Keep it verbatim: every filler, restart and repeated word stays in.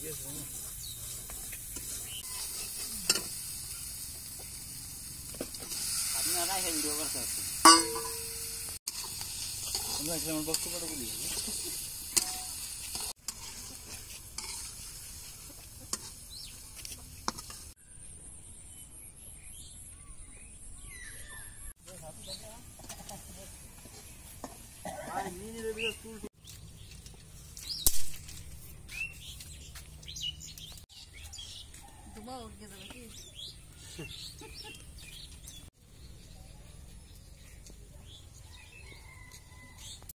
video करतात बघतो पडतो बोली दुबा उठ गया था